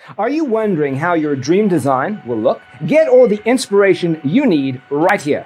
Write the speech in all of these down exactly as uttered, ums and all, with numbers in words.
Are you wondering how your dream design will look? Get all the inspiration you need right here.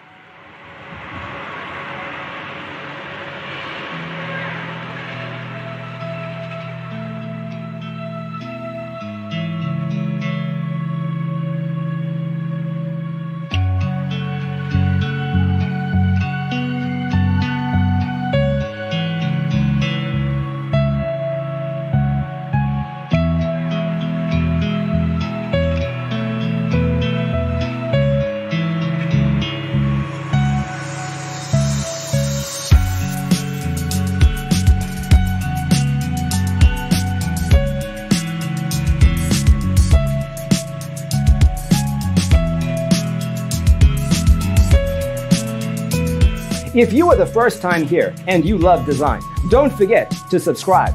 If you are the first time here and you love design, don't forget to subscribe.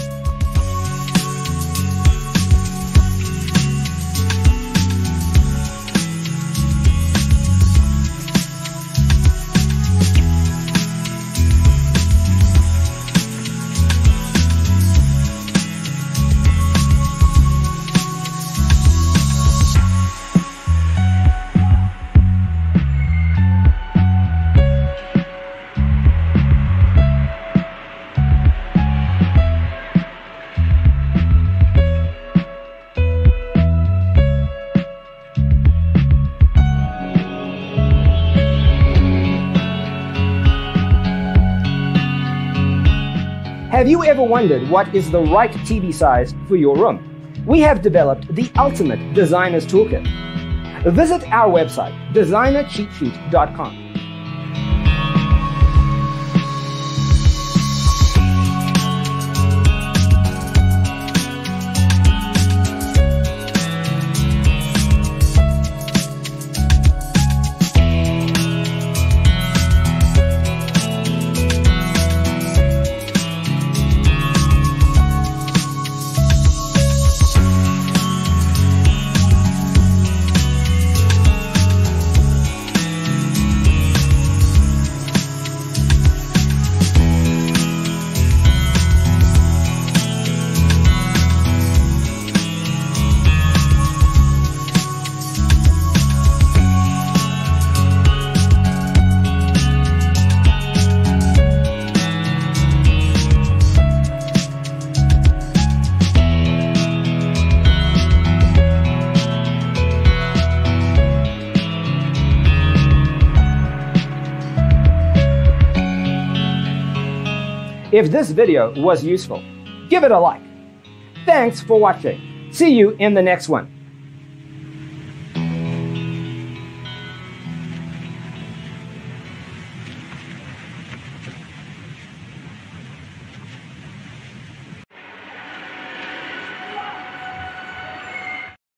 Have you ever wondered what is the right T V size for your room? We have developed the ultimate designer's toolkit. Visit our website, designer cheat sheet dot com. If this video was useful, give it a like. Thanks for watching. See you in the next one.